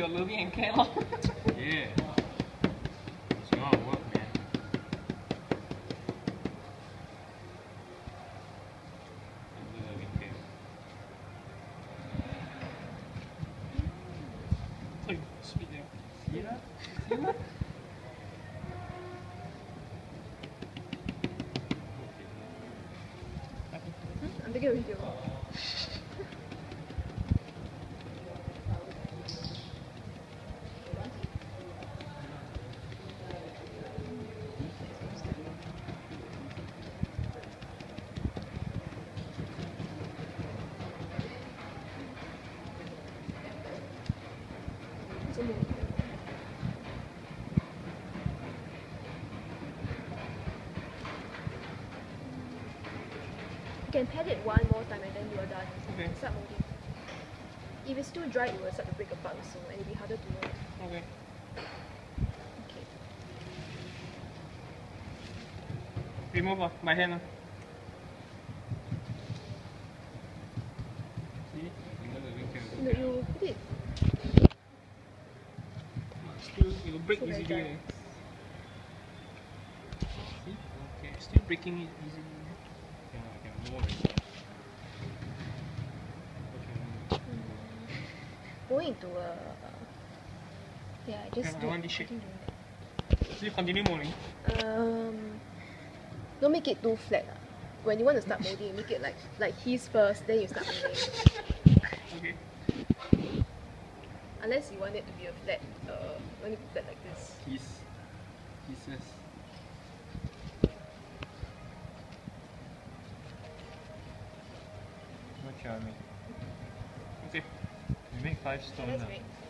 your loving and care lor. Yeah. It's gonna work, man. Loving care. Ay, sweet there. See that? See that? I'm taking a video. You can pat it one more time and then you are done. Okay. Start molding. If it's too dry, it will start to break apart also and it will be harder to mold. Okay. Okay. Remove by hand. See? Loving care. No, you put it. Still, it will break So very easily. dry. See? Okay, still breaking it easily. I can more already. Going into a. Yeah, just Yeah, I do want this shape. continue doing So you continue molding. that. Don't make it too flat. When you want to start molding, you make it like his first, then you start molding. Okay. Unless you want it to be a flat, want it to be flat like this. Pieces. What shall I make? Okay. We make 5 stones. That's ah. great.